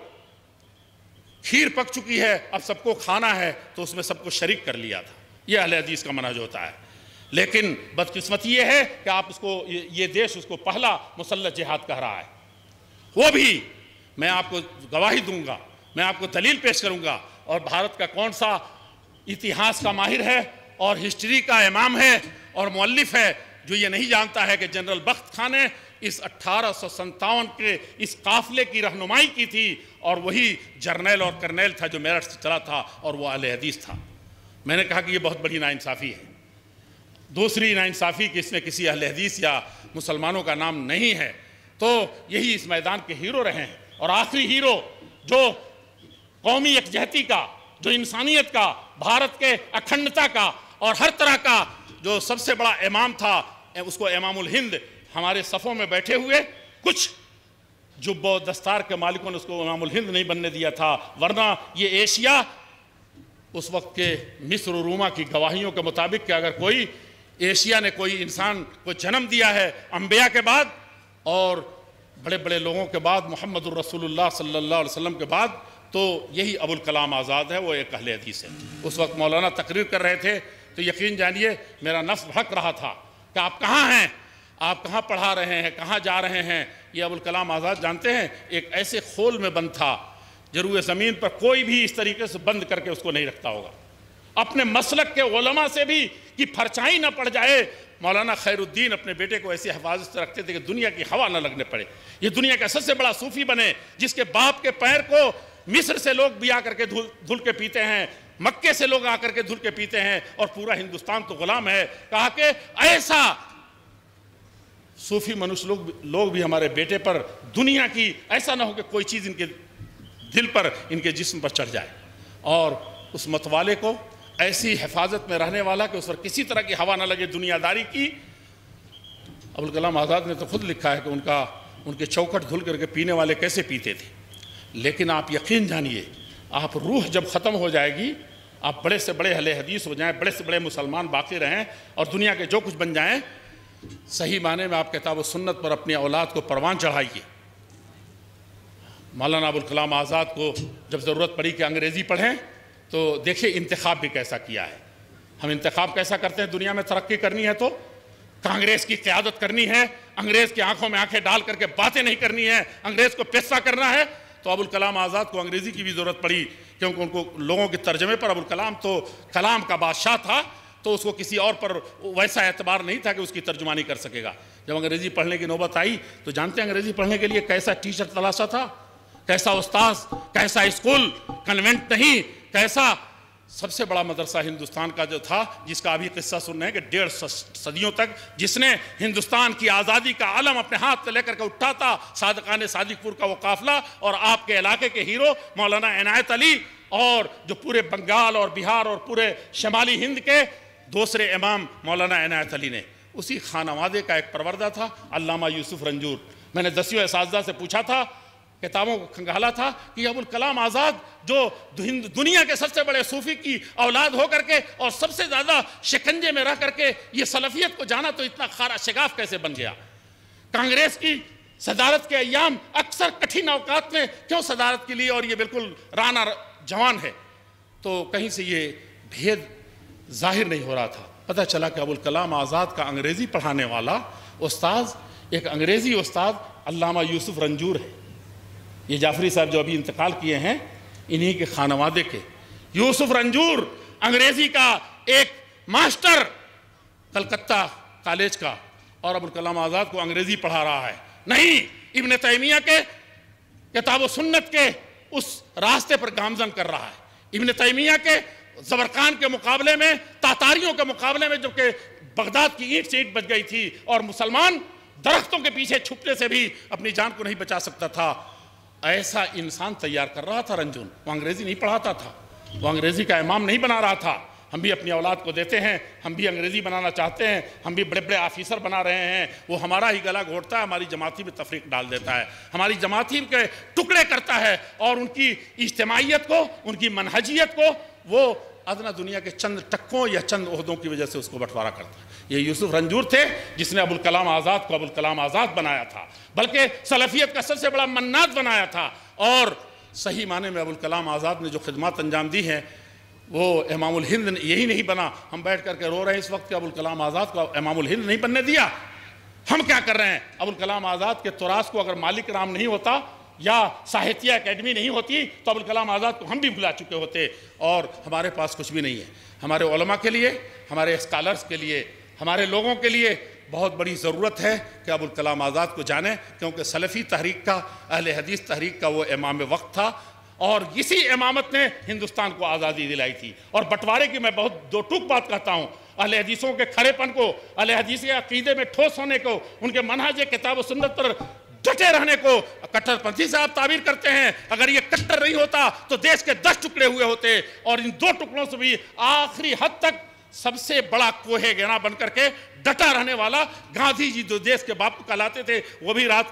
کھیر پک چکی ہے، اب سب کو کھانا ہے، تو اس میں سب کو شریک کر لیا تھا۔ یہ اہل حدیث کا منہج ہوتا ہے۔ لیکن بدقسمتی یہ ہے کہ آپ اس کو، یہ دیش اس کو پہلا مسلح جہاد کہہ رہا ہے۔ وہ بھی میں آپ کو گواہی دوں گا، میں آپ کو دلیل پیش کروں گا، اور بھارت کا کون سا اتہاس کا ماہر ہے اور ہسٹری کا امام ہے اور مؤلف ہے جو یہ نہیں جانتا ہے کہ جنرل بخت خان نے اس 1857 کے اس قافلے کی رہنمائی کی تھی، اور وہی جرنیل اور کرنیل تھا جو میرٹھ سے چلا تھا، اور وہ اہل حدیث تھا۔ میں نے کہا کہ یہ بہت بڑی ناانصافی ہے۔ دوسری ناانصافی کہ اس میں کسی اہل حدیث یا مسلمانوں کا نام نہیں ہے، تو یہی اس میدان کے ہیرو رہے ہیں۔ اور آخری ہیرو جو قومی یکجہتی کا، جو انسانیت کا، بھارت کے اکھنڈتا کا اور ہر طرح کا جو سب سے بڑا امام تھا، اس کو امام الہند ہمارے صفوں میں بیٹھے ہوئے، کچھ جب و دستار کے مالکوں نے اس کو امام الہند نہیں بننے دیا تھا، ورنہ یہ ایشیا اس وقت کے مصر و روما کی گواہیوں کے مطابق کہ اگر کوئی ایشیا نے کوئی انسان کو جنم دیا ہے انبیاء کے بعد اور بڑے بڑے لوگوں کے بعد، محمد الرسول اللہ صلی اللہ علیہ وسلم کے بعد، تو یہی ابوالکلام آزاد ہے، وہ ایک اہل حدیث ہے۔ اس وقت مولانا تقریر کر رہے تھے تو یقین جانیے میرا نفس بھڑک رہا تھا کہ آپ کہاں ہیں، آپ کہاں پڑھا رہے ہیں، کہاں جا رہے ہیں۔ یہ ابوالکلام آزاد جانتے ہیں ایک ایسے خول میں بند تھا، جروئے زمین پر کوئی بھی اس طریقے سے بند کر کے اس کو نہیں رکھتا ہوگا۔ اپنے مسلک کے علماء سے بھی کہ پرچائی نہ پڑ جائے، مولانا خیر الدین اپنے بیٹے کو ایسی حفاظت سے رکھتے تھے کہ دنیا کی ہوا نہ لگنے پڑے، یہ دنیا کا سب سے بڑا صوفی بنے، جس کے باپ کے پیر کو مصر سے لوگ بھی آ کر کے دھل کے پیتے ہیں، مکے سے لوگ آ کر کے دھل کے پیتے ہیں، اور پورا ہندوستان تو غلام ہے۔ کہا کہ ایسا صوفی منوش لوگ بھی ہمارے بیٹے پر دنیا کی، ایسا نہ ہو کہ کوئی چیز ان کے دل پر، ان کے جسم پر چڑھ جائے، اور اس متوالے کو ایسی حفاظت میں رہنے والا کہ اس پر کسی طرح کی ہوا نہ لگے دنیا داری کی۔ ابوالکلام آزاد نے تو خود لکھا ہے کہ ان کے چوکھٹ دھل کر کے پینے والے کیسے پیتے تھے۔ لیکن آپ یقین جانیے، آپ روح جب ختم ہو جائے گی، آپ بڑے سے بڑے اہل حدیث ہو جائیں، بڑے سے بڑے مسلمان باقی رہیں اور دنیا کے جو کچھ بن جائیں، صحیح معنی میں آپ کتاب و سنت پر اپنی اولاد کو پروان چڑھائیے۔ مولانا ابوالکلام آزاد کو جب ضرورت پڑی کہ انگریزی پڑھیں تو دیکھیں انتخاب بھی کیسا کیا ہے۔ ہم انتخاب کیسا کرتے ہیں؟ دنیا میں ترقی کرنی ہے تو کانگریس کی قیادت کرنی ہے، انگریز کی آنکھوں میں آنکھیں ڈال کر کے باتیں نہیں کرنی ہے، انگریز کو پیسہ کرنا ہے۔ تو ابوالکلام آزاد کو انگریزی کی بھی ضرورت پڑی، کیونکہ ان کو لوگوں کے ترجمے پر، ابوالکلام تو کلام کا بادشاہ تھا، تو اس کو کسی اور پر ویسا اعتبار نہیں تھا کہ اس کی ترجمانی کر سکے گا۔ جب انگریزی پڑھنے کی نوبت آئی تو جانتے ہیں انگریزی پڑھنے کے لیے کیسا ٹیچر تلاشا تھا، کیسا استاذ، کیسا اسکول، کنوینٹ نہیں، کیسا سب سے بڑا مدرسہ ہندوستان کا جو تھا، جس کا ابھی قصہ سن رہے ہیں کہ 1.5 صدیوں تک جس نے ہندوستان کی آزادی کا علم اپنے ہاتھ میں لے کر کے اٹھا تھا، صادقان صادق پور کا وہ قافلہ، اور آپ کے علاقے کے ہیرو مولانا عنایت علی، اور جو پورے بنگال اور بہار اور پورے شمالی ہند کے دوسرے امام مولانا عنایت علی نے، اسی خانوادے کا ایک پروردہ تھا علامہ یوسف رنجور۔ میں نے 10ویں اساتذہ سے پوچھا تھا، کتابوں کو کھنگالا تھا کہ ابوالکلام آزاد جو دنیا کے سب سے بڑے صوفی کی اولاد ہو کر کے اور سب سے زیادہ شکنجے میں رہ کر کے یہ سلفیت کو جانا، تو اتنا خارا شگاف کیسے بن گیا؟ کانگریس کی صدارت کے ایام اکثر کٹھن اوقات میں کیوں صدارت کے لیے، اور یہ بالکل رانا جوان ہے، تو کہیں سے یہ بھید ظاہر نہیں ہو رہا تھا۔ پتہ چلا کہ ابوالکلام آزاد کا انگریزی پڑھانے والا استاذ ایک انگریزی استاذ علامہ یوسف رنجور ہے۔ یہ جعفری صاحب جو ابھی انتقال کیے ہیں، انہی کے خانوادے کے یوسف رنجور انگریزی کا ایک ماسٹر کلکتہ کالج کا، اور ابوالکلام آزاد کو انگریزی پڑھا رہا ہے۔ نہیں، ابن تیمیہ کے کتاب و سنت کے اس راستے پر گامزن کر رہا ہے۔ ابن تیمیہ کے زبرقان کے مقابلے میں، تاتاریوں کے مقابلے میں، جو کہ بغداد کی اینٹ سے اینٹ بچ گئی تھی، اور مسلمان درختوں کے پیچھے چھپنے سے بھی اپنی جان کو نہیں بچا سکتا تھا، ایسا انسان تیار کر رہا تھا رنجون۔ وہ انگریزی نہیں پڑھاتا تھا، وہ انگریزی کا امام نہیں بنا رہا تھا۔ ہم بھی اپنی اولاد کو دیتے ہیں، ہم بھی انگریزی بنانا چاہتے ہیں، ہم بھی بڑے بڑے آفیسر بنا رہے ہیں، وہ ہمارا ہی گلا گھونٹتا ہے، ہماری جماعتی میں تفریق ڈال دیتا ہے، ہماری جماعتی کے ٹکڑے کرتا ہے، اور ان کی اجتماعیت کو، ان کی منہجیت کو وہ ادنا دنیا کے چند ٹکوں یا چند عہدوں کی وجہ سے اس کو بٹوارا کرتا ہے۔ یہ یوسف رنجور تھے جس نے ابوالکلام آزاد کو ابوالکلام آزاد بنایا تھا، بلکہ سلفیت کا سب سے بڑا مناد بنایا تھا، اور صحیح معنی میں ابوالکلام آزاد نے جو خدمات انجام دی ہیں وہ امام الہند یہی نہیں بنا۔ ہم بیٹھ کر کے رو رہے ہیں اس وقت کہ ابوالکلام آزاد کو امام الہند نہیں بننے دیا۔ ہم کیا کر رہے ہیں؟ ابوالکلام آزاد کے تراث کو اگر مالک رام نہیں ہوتا یا ساہتیہ اکیڈمی نہیں ہوتی تو ابوالکلام آزاد کو ہم بھی بھلا چکے ہوتے، اور ہمارے پاس کچھ بھی نہیں ہے۔ ہمارے علماء کے لیے، ہمارے اسکالرز کے لیے، ہمارے لوگوں کے لیے بہت بڑی ضرورت ہے کہ ابوالکلام آزاد کو جانیں، کیونکہ سلفی تحریک کا، اہل حدیث تحریک کا وہ امام وقت تھا، اور اسی امامت نے ہندوستان کو آزادی دلائی تھی۔ اور بٹوارے کی میں بہت دو ٹوک بات کہتا ہوں، اہل حدیثوں کے کھڑے پن کو، اہل حدیث کے عقیدے میں ٹھوس ہونے کو، ان کے منہج کتاب و سنت پر ڈٹے رہنے کو کٹر پنتھی سے آپ تعبیر کرتے ہیں۔ اگر یہ کٹر نہیں ہوتا تو دیش کے 10 ٹکڑے ہوئے ہوتے، اور ان 2 ٹکڑوں سے بھی آخری حد تک سب سے بڑا کوہ گنا بن کر کے ڈٹا رہنے والا گاندھی جی جو دیش کے باپو کہلاتے تھے، وہ بھی رات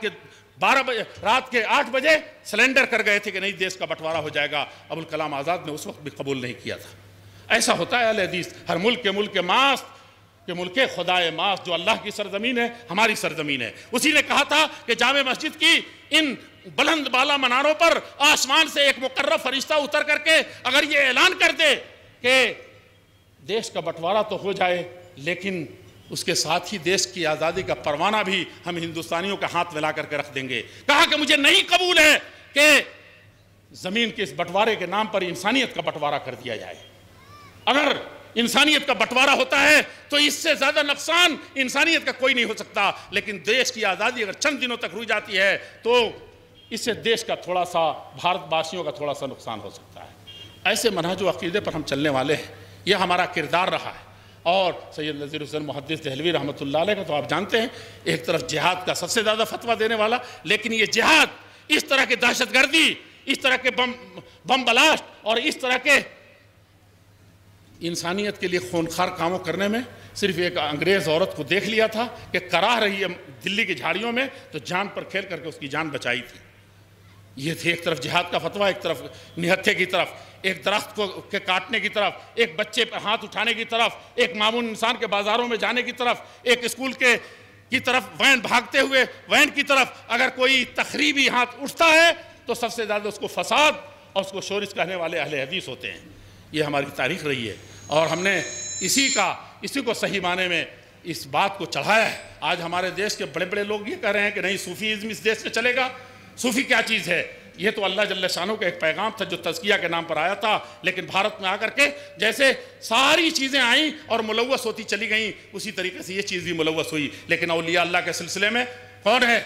کے 8 بجے سلنڈر کر گئے تھے کہ نہیں دیش کا بٹوارا ہو جائے گا۔ ابوالکلام آزاد نے اس وقت بھی قبول نہیں کیا تھا۔ ایسا ہوتا ہے اہل حدیث، ہر ملک کے ماست کہ ملک خدائے ماست، جو اللہ کی سرزمین ہے، ہماری سرزمین ہے۔ اسی نے کہا تھا کہ جامع مسجد کی ان بلند بالا مناروں پر آسمان سے ایک مقرب فرشتہ اتر کر کے اگر یہ اعلان کر دے کہ دیش کا بٹوارا تو ہو جائے، لیکن اس کے ساتھ ہی دیش کی آزادی کا پروانہ بھی ہم ہندوستانیوں کا ہاتھ ملا کر کے رکھ دیں گے۔ کہا کہ مجھے نہیں قبول ہے کہ زمین کے اس بٹوارے کے نام پر انسانیت کا بٹوارا کر دیا جائے۔ اگر انسانیت کا بٹوارا ہوتا ہے تو اس سے زیادہ نقصان انسانیت کا کوئی نہیں ہو سکتا، لیکن دیش کی آزادی اگر چند دنوں تک رک جاتی ہے تو اس سے دیش کا تھوڑا سا، بھارت باسیوں کا تھوڑا سا نقصان ہو سکتا ہے۔ ایسے منہج و عقیدے پر ہم چلنے والے ہیں، یہ ہمارا کردار رہا ہے۔ اور سید نذیر حسین محدث دہلوی رحمۃ اللہ علیہ کا تو آپ جانتے ہیں، ایک طرف جہاد کا سب سے زیادہ فتویٰ دینے والا، لیکن یہ جہاد، اس طرح کے دہشت گردی، اس طرح کے بم بلاسٹ اور اس طرح کے انسانیت کے لیے خونخوار کاموں کرنے میں صرف ایک انگریز عورت کو دیکھ لیا تھا کہ کراہ رہی ہے دلی کی جھاڑیوں میں، تو جان پر کھیل کر کے اس کی جان بچائی تھی۔ یہ تھی ایک طرف جہاد کا فتویٰ، ایک طرف نہتھے کی طرف، ایک درخت کو کے کاٹنے کی طرف، ایک بچے پر ہاتھ اٹھانے کی طرف، ایک معمول انسان کے بازاروں میں جانے کی طرف، ایک اسکول کی طرف وین بھاگتے ہوئے وین کی طرف۔ اگر کوئی تخریبی ہاتھ اٹھتا ہے تو سب سے زیادہ اس کو فساد اور اس کو شورش کہنے والے اہل حدیث ہوتے ہیں۔ یہ ہماری تاریخ رہی ہے، اور ہم نے اسی کو صحیح معنی میں اس بات کو چڑھایا ہے۔ آج ہمارے دیش کے بڑے بڑے لوگ یہ کہہ رہے ہیں کہ نہیں صوفیزم اس دیش میں چلے گا۔ صوفی کیا چیز ہے؟ یہ تو اللہ جل شانہ کا ایک پیغام تھا جو تزکیہ کے نام پر آیا تھا، لیکن بھارت میں آ کر کے جیسے ساری چیزیں آئیں اور ملوث ہوتی چلی گئیں، اسی طریقے سے یہ چیز بھی ملوث ہوئی۔ لیکن اولیاء اللہ کے سلسلے میں کون ہے؟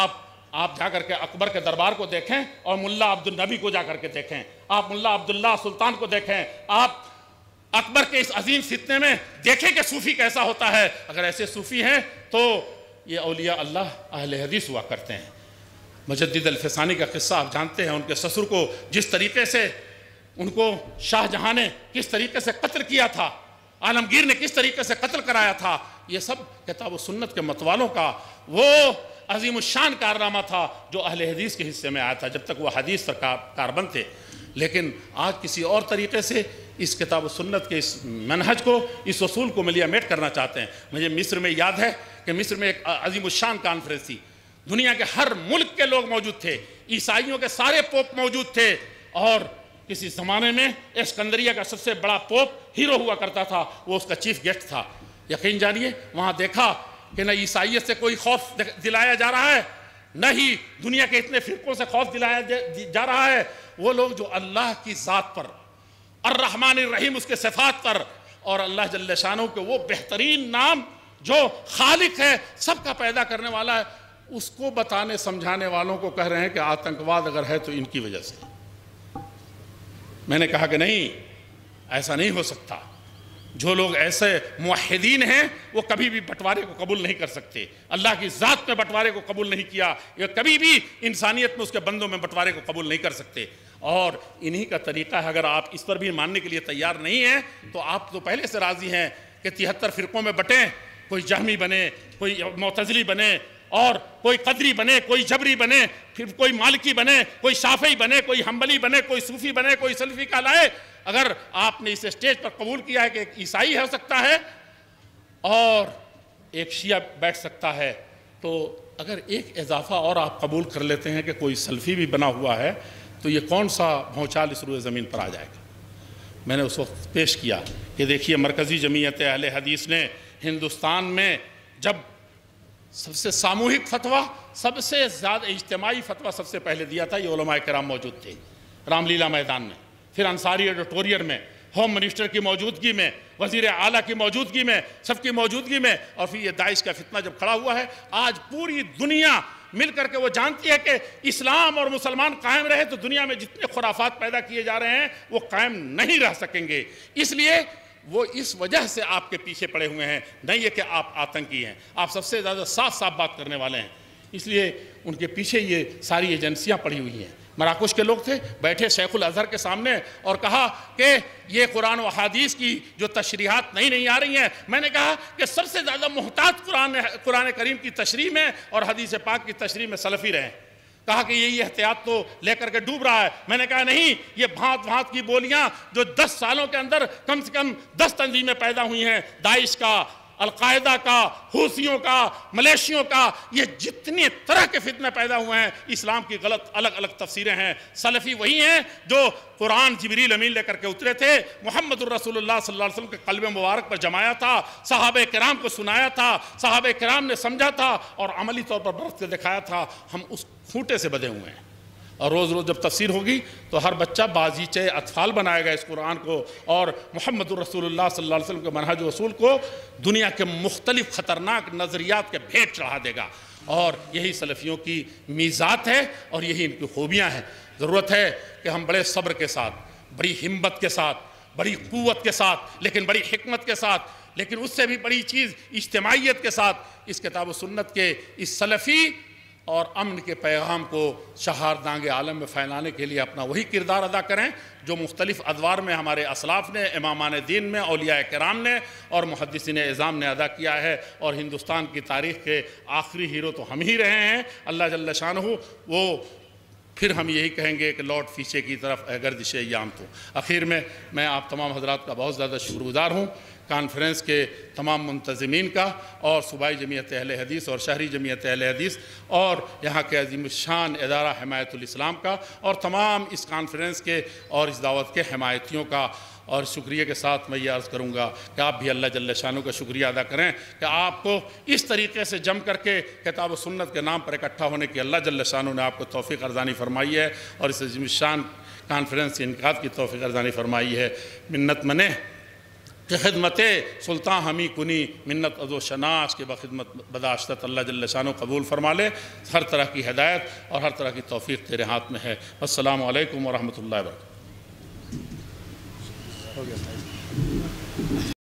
آپ جا کر کے اکبر کے دربار کو دیکھیں اور ملا عبد النبی کو جا کر کے دیکھیں، آپ ملا عبداللہ سلطان کو دیکھیں، آپ اکبر کے اس عظیم فتنے میں دیکھیں کہ صوفی کیسا ہوتا ہے۔ اگر ایسے صوفی ہیں تو یہ اولیاء اللہ اہل حدیث ہوا کرتے ہیں۔ مجدد الفسانی کا قصہ آپ جانتے ہیں، ان کے سسر کو جس طریقے سے ان کو شاہ جہاں نے کس طریقے سے قتل کیا تھا، عالمگیر نے کس طریقے سے قتل کرایا تھا، یہ سب کتاب و سنت کے متوالوں کا وہ عظیم الشان کارنامہ تھا جو اہل حدیث کے حصے میں آیا تھا، جب تک وہ حدیث پر کاربند تھے۔ لیکن آج کسی اور طریقے سے اس کتاب و سنت کے اس منہج کو، اس اصول کو ملیا میٹ کرنا چاہتے ہیں۔ مجھے مصر میں یاد ہے کہ مصر میں ایک عظیم الشان کانفرنس تھی، دنیا کے ہر ملک کے لوگ موجود تھے، عیسائیوں کے سارے پوپ موجود تھے، اور کسی زمانے میں اسکندریہ کا سب سے بڑا پوپ ہیرو ہوا کرتا تھا، وہ اس کا چیف گیسٹ تھا۔ یقین جانیے وہاں دیکھا کہ نہ عیسائیت سے کوئی خوف دلایا جا رہا ہے، نہ ہی دنیا کے اتنے فرقوں سے خوف دلایا جا رہا ہے۔ وہ لوگ جو اللہ کی ذات پر، الرحمن الرحیم اس کے صفات پر، اور اللہ جل شانہ کے وہ بہترین نام جو خالق ہے، سب کا پیدا کرنے والا ہے، اس کو بتانے سمجھانے والوں کو کہہ رہے ہیں کہ آتنکواد اگر ہے تو ان کی وجہ سے، میں نے کہا کہ نہیں، ایسا نہیں ہو سکتا، جو لوگ ایسے موحدین ہیں وہ کبھی بھی بٹوارے کو قبول نہیں کر سکتے، اللہ کی ذات میں بٹوارے کو قبول نہیں کیا، یہ کبھی بھی انسانیت میں اس کے بندوں میں بٹوارے کو قبول نہیں کر سکتے۔ اور انہی کا طریقہ ہے، اگر آپ اس پر بھی ماننے کے لیے تیار نہیں ہیں تو آپ تو پہلے سے راضی ہیں کہ 73 فرقوں میں بٹیں، کوئی جہمی بنے، کوئی معتزلی بنے، اور کوئی قدری بنے، کوئی جبری بنے، پھر کوئی مالکی بنے، کوئی شافعی بنے، کوئی حنبلی بنے، کوئی صوفی بنے، کوئی سلفی کہلائے۔ اگر آپ نے اس اسٹیج پر قبول کیا ہے کہ ایک عیسائی ہو سکتا ہے اور ایک شیعہ بیٹھ سکتا ہے، تو اگر ایک اضافہ اور آپ قبول کر لیتے ہیں کہ کوئی سلفی بھی بنا ہوا ہے، تو یہ کون سا بھونچال اس روئے زمین پر آ جائے گا۔ میں نے اس وقت پیش کیا کہ دیکھیے، مرکزی جمعیت اہل حدیث نے ہندوستان میں جب سب سے ساموہک فتویٰ، سب سے زیادہ اجتماعی فتویٰ سب سے پہلے دیا تھا، یہ علماء کرام موجود تھے رام لیلا میدان میں، پھر انصاری ایڈیٹوریم میں، ہوم منسٹر کی موجودگی میں، وزیر اعلیٰ کی موجودگی میں، سب کی موجودگی میں، اور پھر یہ داعش کا فتنہ جب کھڑا ہوا ہے، آج پوری دنیا مل کر کے وہ جانتی ہے کہ اسلام اور مسلمان قائم رہے تو دنیا میں جتنے خرافات پیدا کیے جا رہے ہیں وہ قائم نہیں رہ سکیں گے۔ اس لیے وہ اس وجہ سے آپ کے پیچھے پڑے ہوئے ہیں، نہیں ہے کہ آپ آتنکی ہیں، آپ سب سے زیادہ صاف بات کرنے والے ہیں، اس لیے ان کے پیچھے یہ ساری ایجنسیاں پڑی ہوئی ہیں۔ مراکش کے لوگ تھے، بیٹھے شیخ الازہر کے سامنے اور کہا کہ یہ قرآن و حدیث کی جو تشریحات نہیں آ رہی ہیں، میں نے کہا کہ سب سے زیادہ محتاط قرآن کریم کی تشریح میں اور حدیث پاک کی تشریح میں سلفی رہے۔ کہا کہ یہ احتیاط تو لے کر کے ڈوب رہا ہے۔ میں نے کہا نہیں، یہ بھانت کی بولیاں جو 10 سالوں کے اندر کم سے کم 10 تنظیمیں پیدا ہوئی ہیں، داعش کا، القاعدہ کا، حوثیوں کا، ملیشیوں کا، یہ جتنی طرح کے فتنے پیدا ہوئے ہیں، اسلام کی غلط الگ الگ تفسیریں ہیں۔ سلفی وہی ہیں جو قرآن جبریل امین لے کر کے اترے تھے، محمد الرسول اللہ صلی اللہ علیہ وسلم کے قلب مبارک پر جمایا تھا، صحابہ کرام کو سنایا تھا، صحابہ کرام نے سمجھا تھا اور عملی طور پر برت کے دکھایا تھا۔ ہم اس کھوٹے سے بدے ہوئے ہیں، اور روز روز جب تفسیر ہوگی تو ہر بچہ بازیچے اطفال بنائے گا اس قرآن کو، اور محمد الرسول اللہ صلی اللہ علیہ وسلم کے منہج و اصول کو دنیا کے مختلف خطرناک نظریات کے بھیٹ چڑھا دے گا۔ اور یہی سلفیوں کی میزات ہے اور یہی ان کی خوبیاں ہیں۔ ضرورت ہے کہ ہم بڑے صبر کے ساتھ، بڑی ہمت کے ساتھ، بڑی قوت کے ساتھ، لیکن بڑی حکمت کے ساتھ، لیکن اس سے بھی بڑی چیز اجتماعیت کے ساتھ اس کتاب و سنت کے اس سلفی اور امن کے پیغام کو شہاردانگ عالم میں پھیلانے کے لیے اپنا وہی کردار ادا کریں جو مختلف ادوار میں ہمارے اسلاف نے، امامان دین میں، اولیاء کرام نے اور محدثین اعظام نے ادا کیا ہے۔ اور ہندوستان کی تاریخ کے آخری ہیرو تو ہم ہی رہے ہیں، اللہ جل شانہ۔ وہ پھر ہم یہی کہیں گے کہ لوٹ پیچھے کی طرف اے گردش ایام تو۔ آخر میں آپ تمام حضرات کا بہت زیادہ شکر گزار ہوں، کانفرنس کے تمام منتظمین کا، اور صوبائی جمعیت اہل حدیث اور شہری جمعیت اہل حدیث اور یہاں کے عظیم الشان ادارہ حمایت الاسلام کا، اور تمام اس کانفرنس کے اور اس دعوت کے حمایتیوں کا۔ اور شکریہ کے ساتھ میں یہ عرض کروں گا کہ آپ بھی اللہ جل شانہ کا شکریہ ادا کریں کہ آپ کو اس طریقے سے جم کر کے کتاب و سنت کے نام پر اکٹھا ہونے کی اللہ جل شانہ نے آپ کو توفیق ارزانی فرمائی ہے، اور اس عظیم الشان کانفرنس کے انعقاد کی توفیق ارزانی فرمائی ہے۔ منت منے کہ خدمت سلطان ہمی کنی، منت ازو شناس کے بخدمت بداشتت، اللہ جل شانہ قبول فرما لے۔ ہر طرح کی ہدایت اور ہر طرح کی توفیق تیرے ہاتھ میں ہے۔ السلام علیکم ورحمۃ اللہ وبرکاتہ۔